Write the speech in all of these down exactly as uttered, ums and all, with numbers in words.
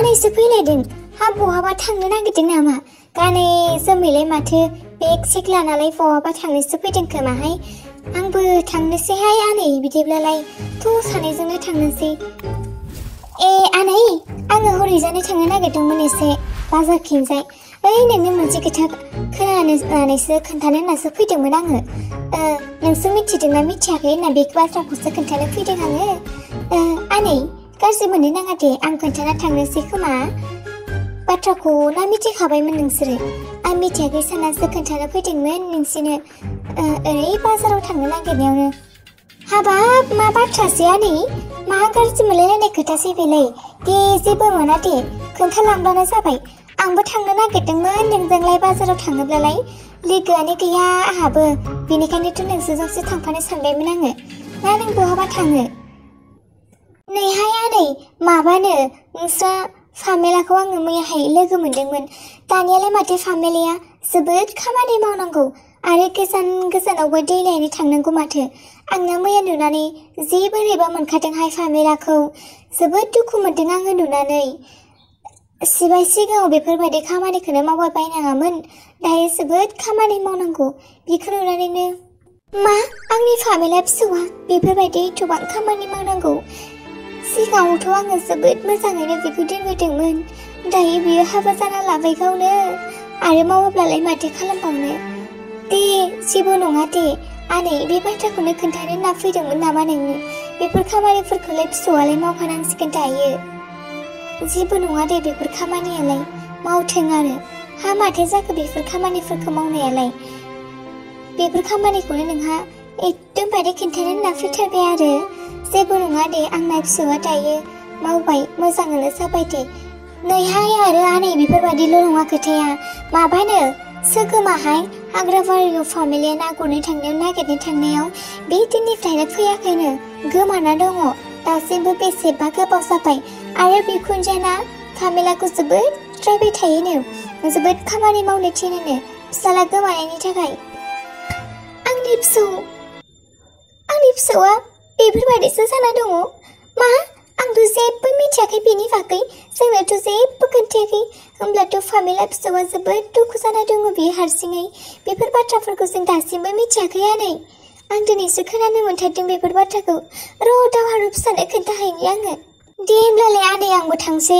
आनैसो फैलायदों हा बहाबा थांनो नागिरदों नामा गानै जोमैलाय माथो बेग सेग लानालाय बहाबा थांनोसो फैदों खोमाहाय आंबो थांनोसैहाय आनै बिदिब्लालाय थ' सानैजोंनो थांनोसै ए आनै आङो हरैजानो थांनो नागिरदोंमोन एसे बाजारथिंजाय ओइ नोंनो मोनसे खोथा खोनानोसो खोन्थानो होननासो फैदोंमोन आङो नोंसो मिथिदोंना मिथियाखै होनना बे बाथ्राखौसो खोन्थानो फैदों आङो आनै गाज्रि मोननो नाङा दे आं खोन्थाना थांनोसै खोमा बाथ्राखौ ना मिथिखाबायमोन नोंसोरो आं मिथियाखै साननासो खोन्थानो फैदोंमोन नोंसिनो ओरै बाजाराव थांनो नागिरनायावनो हाबाब मा बाथ्रासै आनै मा गाज्रि मोनलायलायनाय खोथासै बेलाय दे जेबो मोना दे खोन्थालांब्लानो जाबाय आंबो थांनो नागिरदोंमोन नोंजोंलाय बाजाराव थाङोब्लालाय लोगोआनो गैया आंहाबो बेनिखायनोथ' नोंसोरजोंसो थांफानो सानबायमोन आङो ना नों बहाबा थाङो नैहाय आनै माबानो नोंस्रा फामेलाखौ आङो मैयाहाय लोगो मोनदोंमोन दानियालाय माथो फामेलाया जोबोद खामानि मावनांगौ आरो गोजान गोजानावबो दै लायनो थांनांगौ माथो आंना मैया नुनानै जि बोरैबा मोनखादोंहाय फामेलाखौ जोबोद दुखु मोनदों आङो नुनानै सिबाय सिगाङाव बेफोरबायदि खामानिखौनो मावबाय बायनाङामोन दायो जोबोद खामानि मावनांगौ बेखौ नुनानैनो मा आंनि फामेला फिसौआ बेफोरबायदि एथबां खामानि मावनांगौ सिगाङावथ' आङो जोबोद मोजाङैनो बेखौ दोनबोदोंमोन दायो बियो हाबा जाना लाबाय गावनो आरो मावोब्लालाय माथो खालामबावनो दे जेबो नङा दे आनै बे बाथ्राखौनो खोन्थानो होनना फैदोंमोन नामा नोंनो बेफोर खामानिफोरखौलाय फिसौआलाय मावखानांसिगोन दायो जेबो नङा दे बेफोर खामानियालाय मावथों आरो हा माथो जाखो बेफोर खामानिफोरखौ मावनायालाय बेफोर खामानिखौनो नोंहा एकदमबारे खिन्थानो होनना फैथारबाय आरो जेबो नङा दे आंना फिसौआ दायो मावबाय मोजाङानो जाबाय दे नैहाय आरो आनै बेफोरबायदिल' नङा खोथाया माबानो सोगोमाहाय हाग्राबारियाव फामेलिया ना गुरनो थांनायाव नागिरनो थांनायाव बे दिननिफ्रायनो फैयाखैनो गोमाना दङ दासिमबो बेसेबा गोबाव जाबाय आरो बिखुनजोना फामेलाखौ जोबोद रायबाय थायोनो जोबोद खामानि मावनो थिनोनो फिसाला गोमानायनि थाखाय आंनि फिसौ आंनि फिसौआ बेफोरबायदिसो जाना दङ मा आंथ' जेबो मिथियाखै बेनि बागै जोंनोथ' जेबो खोन्थायाखै होमब्लाथ' फामेला फिसौआ जोबोद दुखु जाना दङ बियो हारसिङै बेफोर बाथ्राफोरखौ जों दासिमबो मिथियाखै आनै आं दिनैसो खोनानो मोनथारदों बेफोर बाथ्राखौ र' दावहारु फिसानो खोन्थाहैनि आङो दे होमब्लालाय आनै आंबो थांसै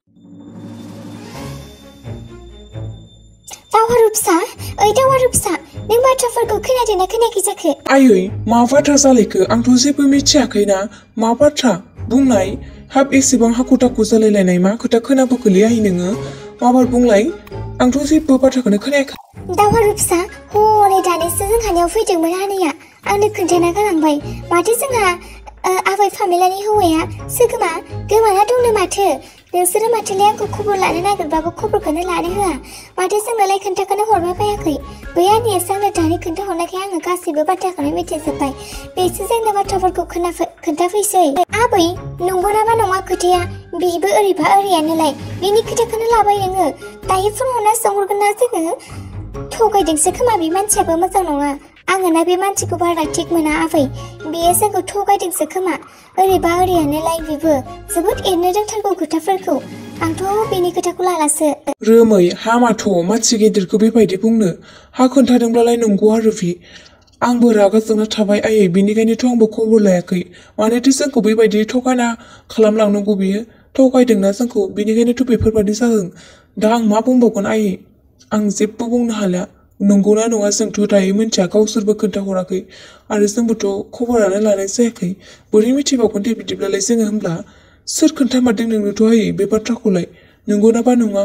दावहारु फिसा ओइ दावहारु फिसा नों बाथ्राफोरखौ खोनादोंना खोनायाखै जाखो आयै मा बाथ्रा जालायखो आंथ' जेबो मिथियाखैना मा बाथ्रा बुंनाय हाब एसेबां हाखु दाखु जालायलायनाय मा खोथा खोनाबोखोलै आयै नोङो माबार बुंलाय आंथ' जेबो बाथ्राखौनो खोनायाखै दावहारु फिसा हनै दानिसो जोंहानियाव फैदोंमोन आनैया आंनो खोन्थाना गालांबाय माथो जोंहा आबै फामेलानि हौवाया सोगोमा गोमाना दंनो माथो नोंसोरो माथोलाय आंखौ खबर लानो नागिरबाबो खबरखौनो लानो होआ माथो जोंनोलाय खोन्थाखौनो हरबाय बायाखै बै आनैयासो आंनो दानि खोन्थाहरनायखाय आङो गासैबो बाथ्राखौनो मिथिजोब्बाय बेसो जोंनो बाथ्राफोरखौ खोन्थाफैसै आबै नंगौनाबा नङा खोथाया बेबो ओरैबा ओरैयानोलाय बेनि खोथाखौनो लाबाय नोङो दायो फन हरना सोंहरगोन ना जोङो थगायदोंसो खोमा बे मानसियाबो मोजां नङा आङो ना बे मानसिखौ बारा थिग मोना आबै बेयो जोंखौ थगायदोंसो खोमा ओरैबा ओरैयानोलाय बेबो जोबोद एरनो रोंथारगौ खोथाफोरखौ आंथ' बेनि खोथाखौ लालासो रोमै हामाथ' मानसि गेदेरखौ बेबायदि बुंनो हा खोन्थादोंब्लालाय नंगौ आरो बे आंबो रागा जोंना थाबाय आयै बेनिखायनोथ' आंबो खबर लायाखै मानोथो जोंखौ बेबायदि थगायना खालामलांनांगौ बेयो थगायदोंना जोंखौ बेनिखायनोथ' बेफोरबायदि जादों दा आं मा बुंबावगोन आयै आं जेबो बुंनो हाला नंगौना नङा जोंथ' दायो मिथिया गावसोरबो खोन्थाहराखै आरो जोंबोथ' खबरानो लानाय जायाखै बोरै मिथिबावगोन दे बिदिब्लालाय जोङो होमब्ला सोर खोन्थामारदों नोंनोथ' आयै बे बाथ्राखौलाय नंगौनाबा नङा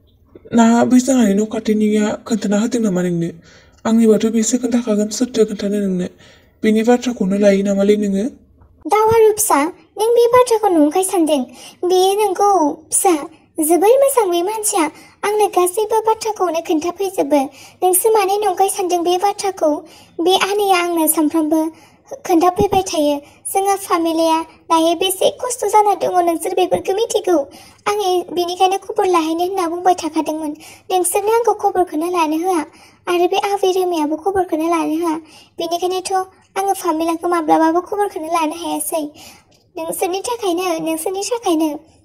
ना बै जोंहानि न' खाथिनिया खोन्थाना होदों नामा नोंनो आंनिबाथ' बेसो खोन्थाखागोन सोरथो खोन्थानो नोंनो बेनि बाथ्राखौनो लायो नामालै नोङो दावहारु फिसा नों बे बाथ्राखौ नंखाय सानदों बेयो नोंगौ फिसा जोबोर मोजां बे मानसिया आंनो गासैबो बाथ्राखौनो खोन्थाफैजोबो नोंसो माने नंखाय सानदों बे बाथ्राखौ बे आनैया आंनो सानफ्रामबो खोन्थाफैबाय थायो जोंहा फामिलिया दायो बेसे खस्थ' जाना दङ नोंसोर बेफोरखौ मिथिगौ आं बेनिखायनो खबर लाहैनो होनना बुंबाय थाखादोंमोन नोंसोरनो आंखौ खबरखौनो लानो होआ आरो बे आबै रोमायाबो खबरखौनो लानो होआ बेनिखायनोथ' आङो फामिलाखौ माब्लाबाबो खबरखौनो लानो हायासै नोंसोरनि थाखायनो नोंसोरनि थाखायनो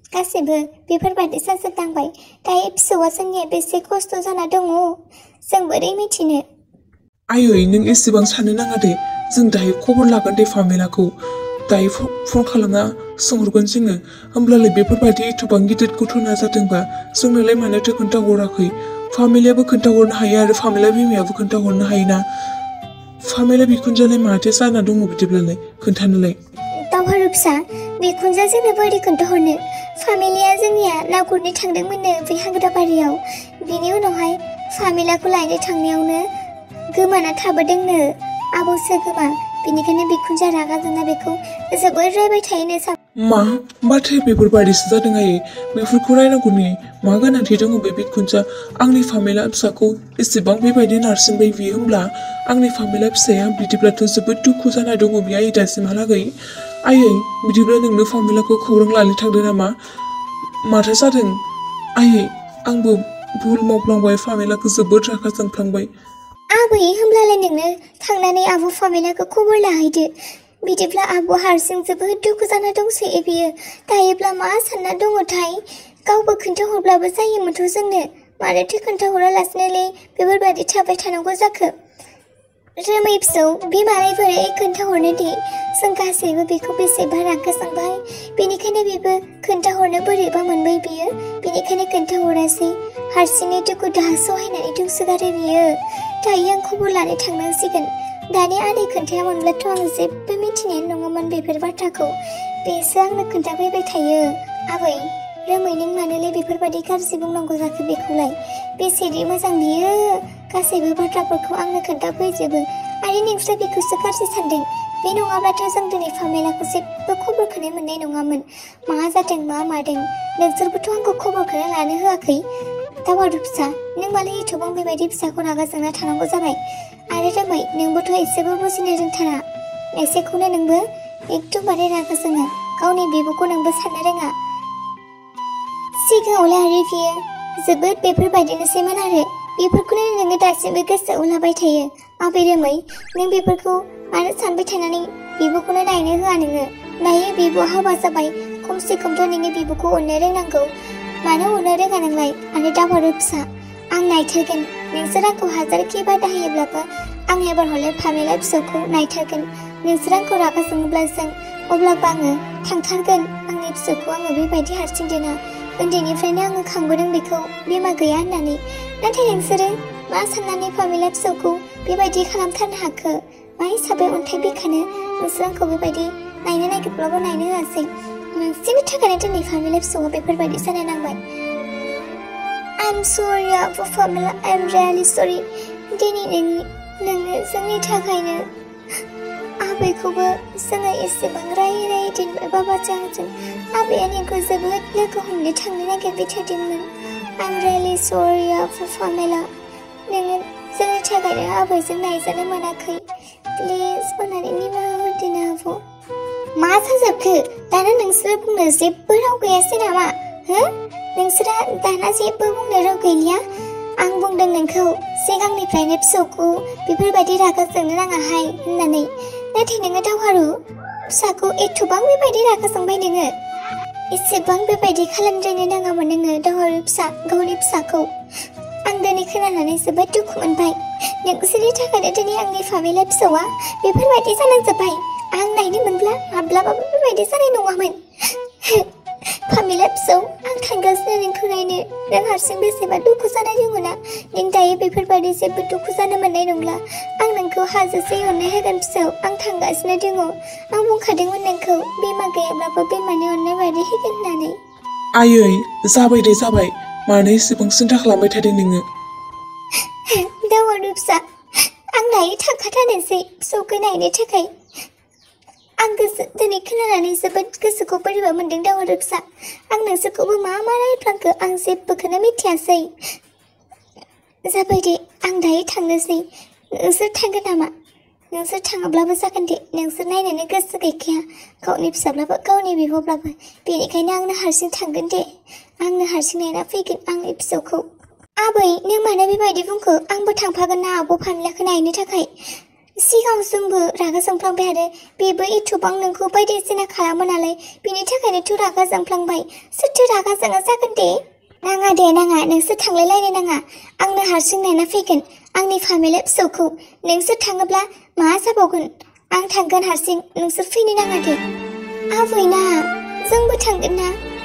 गासैबो बेफोरबायदि जाजोबनांबाय दायो फिसौआ जोंनिया बेसे खस्थ' जाना दङ जों बोरै मिथिनो आयै नों एसेबां साननो नाङा दे जों दायो खबर लागोन दे फामेलाखौ दायो फन खालामना सोंहरगोन जोङो होमब्लालाय बेफोरबायदि एथबां गिदिर घटना जादोंबा जोंनोलाय मानोथो खोन्थाहराखै फामेलायाबो खोन्थाहरनो हायो आरो फामेला बिमायाबो खोन्थाहरनो हायोना फामेला बिखुनजोआलाय माथो जाना दङ बिदिब्लालाय खोन्थानोलाय दावहारु फिसा बिखुनजोआ जोंनो बोरै खोन्थाहरनो फामेलिया जोंनिया ना गुरनो थांदोंमोननो बे हाग्राबारियाव बिनि उनावहाय फामेलाखौ लायनो थांनायावनो गोमाना थाबोदोंनो आबौसो गोमा बेनिखायनो बिखुनजोआ रागा जोंना बेखौ जोबोद रायबाय थायोनो मा माथो बेफोरबायदिसो जादों आयै बेफोरखौ रायनांगौनि मा गोनांथि दङ बे बिखुनजोआ आंनि फामेला फिसाखौ एसेबां बेबायदि नारसिनबाय बियो होमब्ला आंनि फामेला फिसाया बिदिब्लाथ' जोबोद दुखु जाना दङ बियो आयै दासिमहालागै आयै बिदिब्ला नोंनो फामेलाखौ खौरां लानो थांदों नामा माथो जादों आयै आंबो भुल मावफ्लांबाय फामेलाखौ जोबोद रागा जोंफ्लांबाय आबै होमब्लालाय नोंनो थांनानै आब' फामेलाखौ खबर लाहैदो बिदिब्ला आब' हारसिं जोबोद दुखु जाना दंसोयो बियो दायोब्ला मा सानना दङथाय गावबो खोन्थाहरब्लाबो जायोमोनथ' जोंनो मानोथो खोन्थाहरालासिनोलाय बेफोरबायदि थाबाय थानांगौ जाखो रोमै फिसौ बे मालायफोरै खोन्थाहरनो दे जों गासैबो बेखौ बेसेबा रागा जोंबाय बेनिखायनो बेबो खोन्थाहरनो बोरैबा मोनबाय बियो बेनिखायनो खोन्थाहरासै हारसिङै दुखु दाहा सहायनानै दंसोगारो बियो दायो आं खबर लानो थांनांसिगोन दानि आनै खोन्थायामोनब्लाथ' आं जेबो मिथिनायानो नङामोन बेफोर बाथ्राखौ बेसो आंनो खोन्थाफैबाय थायो आबै रोमै नों मानोलाय बेफोरबायदि गाज्रि बुंनांगौ जाखो बेखौलाय बेसेदि मोजां बियो गासैबो बाथ्राफोरखौ आंनो खोन्थाफैजोबो आरो नोंस्रा बेखौसो गाज्रि सानदों बे नङाब्लाथ' जों दिनै फामेलाखौ जेबो खबरखौनो मोननाय नङामोन मा जादों मा मादों नोंसोरबोथ' आंखौ खबरखौनो लानो होआखै दावहारु फिसा नों मालाय एथबां बेबायदि फिसाखौ रागा जोंना थानांगौ जाबाय आरो रोमै नोंबोथ' एसेबो बुजिनो रोंथारा एसेखौनो नोंबो एकदमबारे रागा जोङो गावनि बिब'खौ नोंबो साननो रोङा सिगाङावलाय आरो बियो जोबोद बेफोरबायदिनोसैमोन आरो बेफोरखौनो नोङो दासिमबो गोसोआव लाबाय थायो आबै रोमै नों बेफोरखौ मानो सानबाय थानानै बिब'खौनो नायनो होआ नोङो दायो बिब'आ हाबा जाबाय खमसे खमथ' नोङो बिब'खौ अननो रोंनांगौ मानो अननो रोङा नोंलाय आरो दावहारु फिसा आं नायथारगोन नोंसोर आंखौ हाजारखि बादा होयोब्लाबो आं एबार हले फामेला फिसौखौ नायथारगोन नोंसोर आंखौ रागा जोङोब्ला जों अब्लाबो आङो थांथारगोन आंनि फिसौखौ आङो बेबायदि हारसिं दोना उन्दैनिफ्रायनो आङो खांबोदों बेखौ बिमा गैया होननानै नाथाय नोंसोरो मा साननानै फामेला फिसौखौ बेबायदि खालामथारनो हाखो मा हिसाबै अन्थाइ बिखानो नोंसोर आंखौ बेबायदि नायनो नागिरब्लाबो नायनो होआसै नोंसोरनि थाखायनो दिनै फामेला फिसौआ बेफोरबायदि जानो नांबाय I'm sorry आब' फामेला I'm really sorry दिनै नोंनो जोंनि थाखायनो आबैखौबो जोङो एसेबां रायै रायै दोनबाय बाबाजों आंजों आबैया नोंखौ जोबोद लोगो हमनो थांनो नागिरबाय थादोंमोन I'm really sorry आब' फामेला नोङो जोंनि थाखायनो आबैजों नायजानो मोनाखै प्लिज अननानै निमाहा होदो ना आब' मा जाजोबखो दाना नोंसोरो बुंनो जेबो राव गैयासै नामा हो नोंसोरा दाना जेबो बुंनो राव गैलिया आं बुंदों नोंखौ सिगांनिफ्रायनो फिसौखौ बेफोरबायदि रागा जोंनो नाङाहाय होननानै नाथाय नोङो दावहारु फिसाखौ एथबां बेबायदि रागा जोंबाय नोङो एसेबां बेबायदि खालामद्रायनो नाङामोन नोङो दावहारु फिसा गावनि फिसाखौ आं दिनै खोनानानै जोबोद दुखु मोनबाय नोंसोरनि थाखायनो दिनै आंनि फामेला फिसौआ बेफोरबायदि जानांजोब्बाय आं नायनो मोनब्ला माब्लाबाबो बेबायदि जानाय नङामोन फामेला फिसौ आं थांगासिनो नोंखौ नायनो नों हारसिं बेसेबा दुखु जानाय दङना नों दायो बेफोरबायदि जेबो दुखु जानो मोननाय नंला आं नोंखौ हाजोसे अननाय होगोन फिसौ आं थांगासिनो दङ आं बुंखादोंमोन नोंखौ बिमा गैयाब्लाबो बिमानि अननाय बायदि होगोन होननानै आयै जाबाय दे जाबाय मानो एसेबां सिन्था खालामबाय थादों नोङो दावहारु फिसा आं दायो थांखाथारनोसै फिसौखौ नायनो थाखाय आं गोसो दिनै खोनानानै जोबोद गोसोखौ बोरैबा मोनदों दावहारु फिसा आं नोंसोरखौबो मा मा रायफ्लांखो आं जेबोखौनो मिथियासै जाबाय दे आं दायो थांनोसै नोंसोर थांगोन नामा नोंसोर थाङाब्लाबो जागोन दे नोंसोर नायनोनो गोसो गैखाया गावनि फिसाब्लाबो गावनि बिब'ब्लाबो बेनिखायनो आंनो हारसिं थांगोन दे आंनो हारसिं नायना फैगोन आंनि फिसौखौ आबै नों मानो बेबायदि बुंखो आंबो थांफागोन ना आब' फामेलाखौ नायनो थाखाय सिगाङाव जोंबो रागा जोंफ्लांबाय आरो बेबो एथ'बां नोंखौ बायदिसिना खालामो नालाय बिनि थाखायनोथ' रागा जोंफ्लांबाय सोरथो रागा जोङा जागोन दे नाङा दे नाङा नोंसोर थांलायलायनो नाङा आंनो हारसिं नायना फैगोन आंनि फामिलि फिसौखौ नोंसोर थाङोब्ला मा जाबावगोन आं थांगोन हारसिं नोंसोर फैनो नाङा दे आबैना जोंबो थांगोन ना